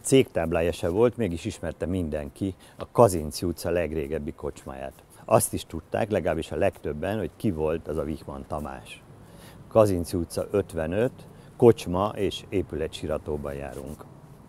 Cégtáblája se volt, mégis ismerte mindenki a Kazinczy utca legrégebbi kocsmáját. Azt is tudták, legalábbis a legtöbben, hogy ki volt az a Wichmann Tamás. Kazinczy utca 55, kocsma és épületsiratóban járunk.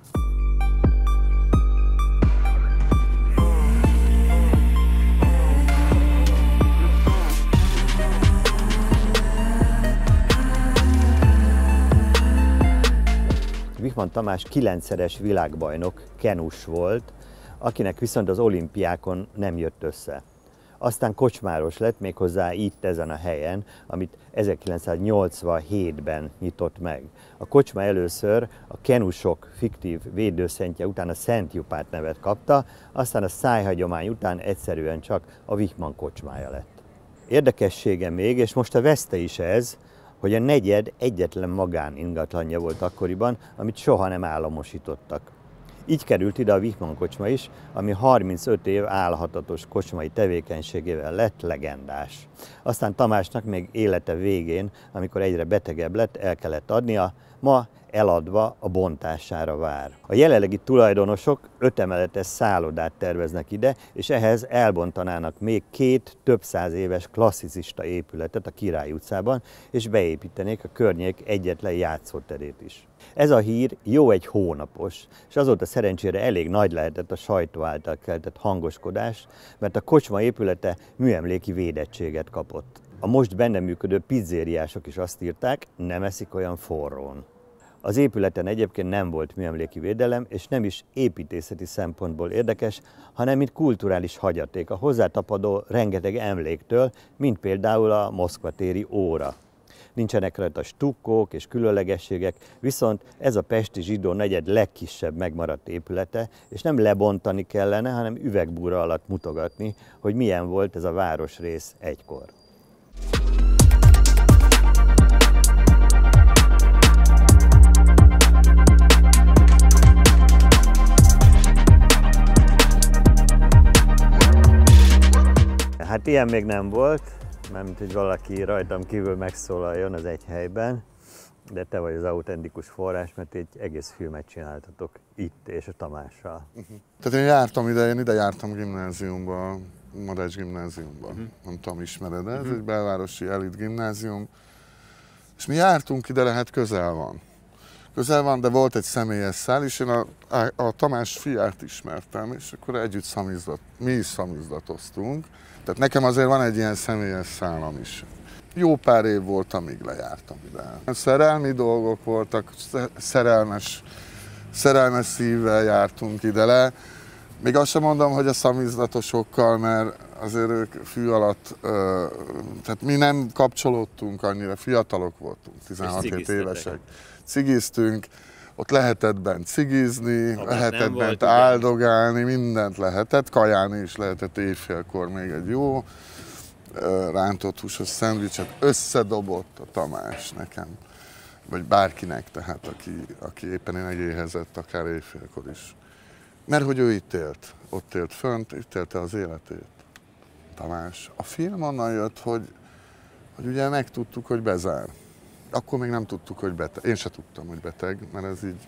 Wichmann Tamás 9-szeres világbajnok, kenus volt, akinek viszont az olimpiákon nem jött össze. Aztán kocsmáros lett, méghozzá itt ezen a helyen, amit 1987-ben nyitott meg. A kocsma először a kenusok fiktív védőszentje után a Szent Jupát nevet kapta, aztán a szájhagyomány után egyszerűen csak a Wichmann kocsmája lett. Érdekessége még, és most a veszte is ez, hogy a negyed egyetlen magáningatlanja volt akkoriban, amit soha nem államosítottak. Így került ide a Wichmann kocsma is, ami 35 év álhatatos kocsmai tevékenységével lett legendás. Aztán Tamásnak még élete végén, amikor egyre betegebb lett, el kellett adnia, ma eladva a bontására vár. A jelenlegi tulajdonosok 5 emeletes szállodát terveznek ide, és ehhez elbontanának még 2 több száz éves klasszicista épületet a Király utcában, és beépítenék a környék egyetlen játszóterét is. Ez a hír jó egy hónapos, és azóta szerencsére elég nagy lehetett a sajtó által keltett hangoskodás, mert a kocsma épülete műemléki védettséget kapott. A most benne működő pizzériások is azt írták, nem eszik olyan forrón. Az épületen egyébként nem volt műemléki védelem, és nem is építészeti szempontból érdekes, hanem mint kulturális hagyaték a hozzátapadó rengeteg emléktől, mint például a Moszkva téri óra. Nincsenek rajta stukkók és különlegességek, viszont ez a pesti zsidó negyed legkisebb megmaradt épülete, és nem lebontani kellene, hanem üvegbúra alatt mutogatni, hogy milyen volt ez a városrész egykor. Hát ilyen még nem volt, mármint hogy valaki rajtam kívül megszólaljon az egy helyben, de te vagy az autentikus forrás, mert egy egész filmet csináltatok itt és a Tamással. Tehát én jártam ide, jártam gimnáziumba, Madách gimnáziumba. Nem tudom, ismered, ez egy belvárosi elit gimnázium. És mi jártunk ide, lehet közel van. Közel van, de volt egy személyes szál, és én a Tamás fiát ismertem, és akkor együtt mi is szamizdatoztunk. Tehát nekem azért van egy ilyen személyes szálam is. Jó pár év volt, amíg lejártam ide. Szerelmi dolgok voltak, szerelmes szívvel jártunk ide le. Még azt sem mondom, hogy a szamizdatosokkal, mert azért ők fű alatt, tehát mi nem kapcsolódtunk annyira, fiatalok voltunk, 16 évesek. Cigiztünk, ott lehetett bent cigizni, lehetett bent áldogálni, mindent lehetett, kajálni is lehetett éjfélkor még egy jó rántott húsos szendvicset összedobott a Tamás nekem, vagy bárkinek, tehát aki éppen megéhezett, akár éjfélkor is. Mert hogy ő itt élt, ott élt fönt, itt élte az életét. Tamás. A film onnan jött, hogy ugye megtudtuk, hogy bezár. Akkor még nem tudtuk, hogy beteg. Én se tudtam, hogy beteg, mert ez így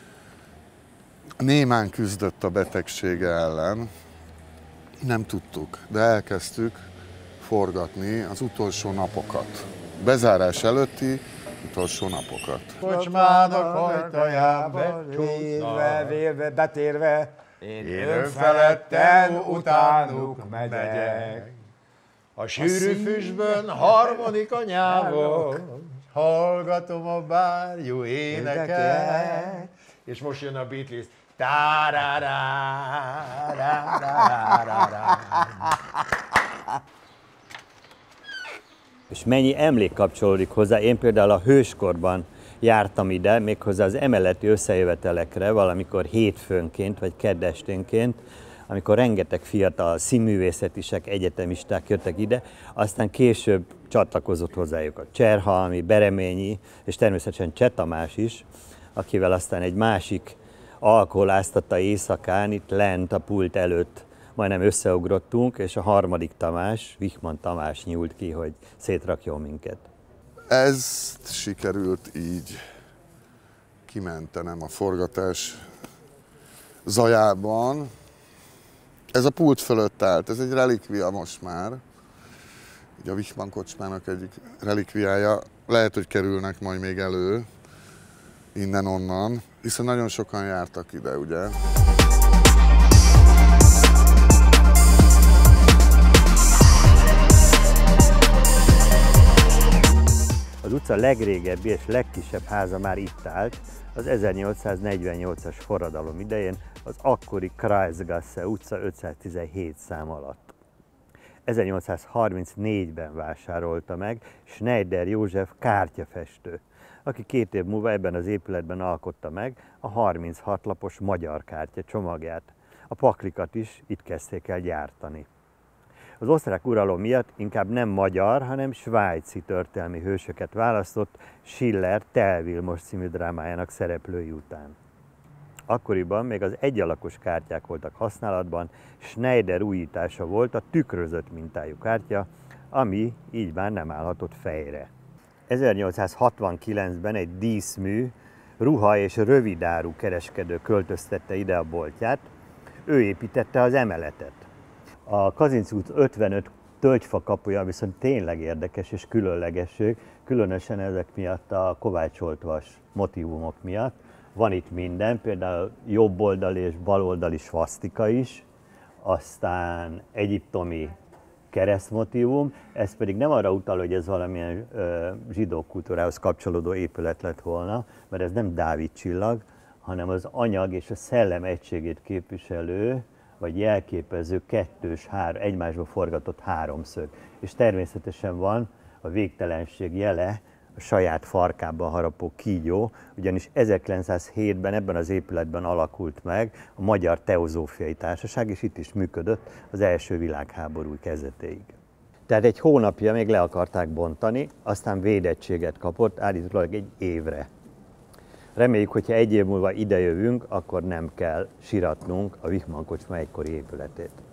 némán küzdött a betegsége ellen. Nem tudtuk, de elkezdtük forgatni az utolsó napokat. Bezárás előtti utolsó napokat. Kocsmának ajtajába csúszva, vélve, betérve, én önfeledten utánuk megyek. A sűrű füstből harmonika nyávon, hallgatom a bárjú éneket. És most jön a Beatles. És mennyi emlék kapcsolódik hozzá. Én például a hőskorban jártam ide, méghozzá az emeleti összejövetelekre, valamikor hétfőnként vagy keddesténként, amikor rengeteg fiatal színművészetisek, egyetemisták jöttek ide, aztán később csatlakozott hozzájuk a Cserhalmi, Bereményi, és természetesen Cseh Tamás is, akivel aztán egy másik alkoholáztatta éjszakán, itt lent a pult előtt majdnem összeugrottunk, és a harmadik Tamás, Wichmann Tamás nyúlt ki, hogy szétrakjon minket. Ezt sikerült így kimentenem a forgatás zajában. Ez a pult fölött állt, ez egy relikvia most már. Így a Wichmann kocsmának egyik relikviája. Lehet, hogy kerülnek majd még elő innen-onnan, hiszen nagyon sokan jártak ide, ugye. Az utca legrégebbi és legkisebb háza már itt állt, az 1848-as forradalom idején az akkori Kreisgasse utca 517 szám alatt. 1834-ben vásárolta meg Schneider József kártyafestő, aki 2 év múlva ebben az épületben alkotta meg a 36 lapos magyar kártya csomagját. A paklikat is itt kezdték el gyártani. Az osztrák uralom miatt inkább nem magyar, hanem svájci történelmi hősöket választott Schiller Tell Vilmos című drámájának szereplői után. Akkoriban még az egyalakos kártyák voltak használatban, Schneider újítása volt a tükrözött mintájú kártya, ami így már nem állhatott fejre. 1869-ben egy díszmű, ruha- és rövidáru kereskedő költöztette ide a boltját, ő építette az emeletet. A Kazinczy út 55 tölgyfa kapuja viszont tényleg érdekes és különlegesség, különösen ezek miatt a kovácsolt-vas motívumok miatt. Van itt minden, például jobboldali és baloldali svasztika is, aztán egyiptomi keresztmotívum, ez pedig nem arra utal, hogy ez valamilyen zsidó kultúrához kapcsolódó épület lett volna, mert ez nem Dávid csillag, hanem az anyag és a szellem egységét képviselő, vagy jelképező kettős, egymásba forgatott háromszög. És természetesen van a végtelenség jele, a saját farkában harapó kígyó, ugyanis 1907-ben ebben az épületben alakult meg a Magyar Teozófiai Társaság, és itt is működött az első világháború kezdetéig. Tehát egy hónapja még le akarták bontani, aztán védettséget kapott, állítólag egy évre. Reméljük, hogyha egy év múlva idejövünk, akkor nem kell siratnunk a Wichmann kocsma egykori épületét.